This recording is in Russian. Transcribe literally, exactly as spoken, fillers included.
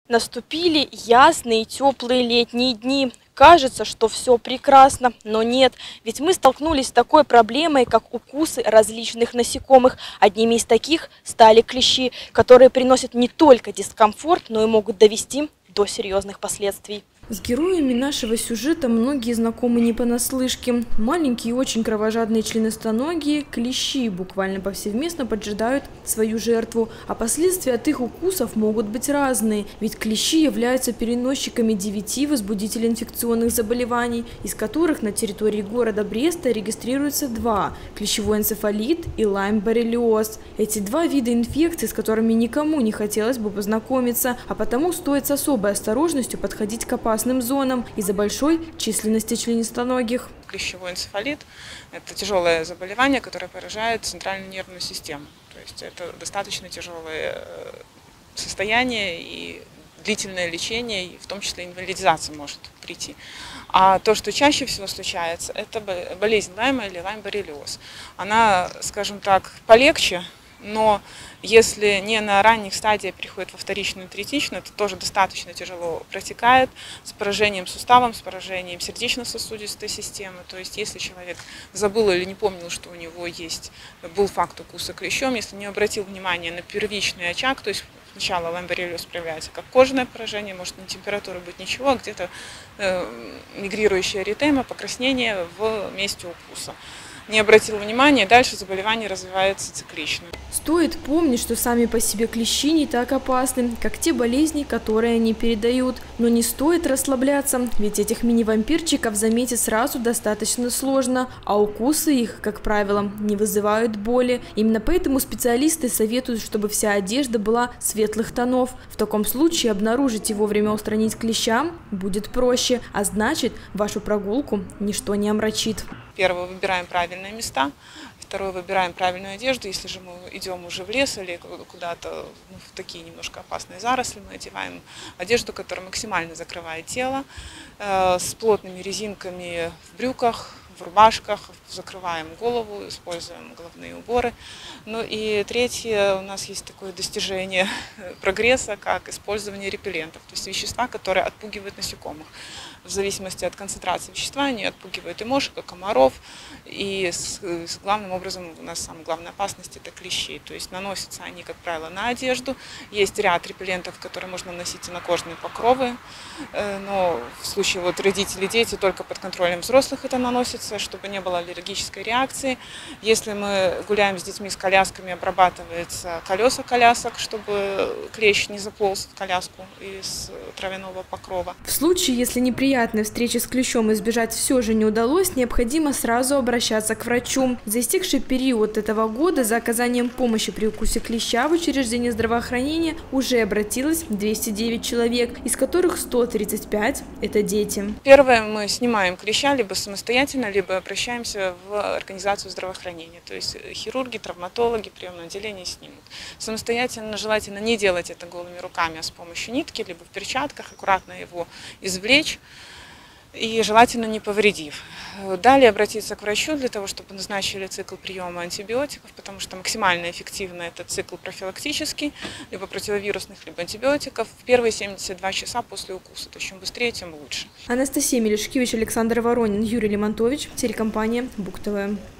Наступили ясные теплые летние дни. Кажется, что все прекрасно, но нет. Ведь мы столкнулись с такой проблемой, как укусы различных насекомых. Одними из таких стали клещи, которые приносят не только дискомфорт, но и могут довести до серьезных последствий. С героями нашего сюжета многие знакомы не понаслышке. Маленькие и очень кровожадные членистоногие клещи буквально повсеместно поджидают свою жертву. А последствия от их укусов могут быть разные. Ведь клещи являются переносчиками девяти возбудителей инфекционных заболеваний, из которых на территории города Бреста регистрируется два – клещевой энцефалит и лайм-боррелиоз. Эти два вида инфекций, с которыми никому не хотелось бы познакомиться, а потому стоит с особой осторожностью подходить к опасным зонам из-за большой численности членистоногих. Клещевой энцефалит – это тяжелое заболевание, которое поражает центральную нервную систему. То есть это достаточно тяжелое состояние, и длительное лечение, и в том числе инвалидизация может прийти. А то, что чаще всего случается, это болезнь Лайма или лайм-боррелиоз. Она, скажем так, полегче, но если не на ранних стадиях переходит во вторичную и третичную, это тоже достаточно тяжело протекает с поражением суставом, с поражением сердечно-сосудистой системы. То есть если человек забыл или не помнил, что у него есть, был факт укуса клещом, если не обратил внимания на первичный очаг, то есть сначала лайм-боррелиоз проявляется как кожное поражение, может не температура быть ничего, а где-то э, мигрирующая эритема, покраснение в месте укуса. Не обратил внимания, дальше заболевание развивается циклично. Стоит помнить, что сами по себе клещи не так опасны, как те болезни, которые они передают. Но не стоит расслабляться, ведь этих мини-вампирчиков заметить сразу достаточно сложно, а укусы их, как правило, не вызывают боли. Именно поэтому специалисты советуют, чтобы вся одежда была светлых тонов. В таком случае обнаружить и вовремя устранить клеща будет проще, а значит, вашу прогулку ничто не омрачит. Первое, выбираем правильные места. Второе, выбираем правильную одежду. Если же мы идем уже в лес или куда-то ну, в такие немножко опасные заросли, мы одеваем одежду, которая максимально закрывает тело, э, с плотными резинками в брюках, в рубашках, закрываем голову, используем головные уборы. Ну и третье, у нас есть такое достижение прогресса, как использование репеллентов, то есть вещества, которые отпугивают насекомых. В зависимости от концентрации вещества они отпугивают и мошек, и комаров, и с, с главным образом у нас самая главная опасность – это клещи. То есть наносятся они, как правило, на одежду. Есть ряд репеллентов, которые можно наносить и на кожные покровы, но в случае вот родителей, дети только под контролем взрослых это наносится, чтобы не было аллергической реакции. Если мы гуляем с детьми с колясками, обрабатывается колеса колясок, чтобы клещ не заполз в коляску из травяного покрова. В случае, если неприятно встречи с клещом избежать все же не удалось, необходимо сразу обращаться к врачу. За истекший период этого года за оказанием помощи при укусе клеща в учреждении здравоохранения уже обратилось двести девять человек, из которых сто тридцать пять – это дети. Первое, мы снимаем клеща либо самостоятельно, либо обращаемся в организацию здравоохранения. То есть хирурги, травматологи, приемное отделение снимут. Самостоятельно желательно не делать это голыми руками, а с помощью нитки, либо в перчатках, аккуратно его извлечь. И желательно не повредив. Далее обратиться к врачу для того, чтобы назначили цикл приема антибиотиков, потому что максимально эффективно это цикл профилактический, либо противовирусных, либо антибиотиков в первые семьдесят два часа после укуса. То есть чем быстрее, тем лучше. Анастасия Мелешкевич, Александр Воронин, Юрий Лемонтович, телекомпания Буг ТВ.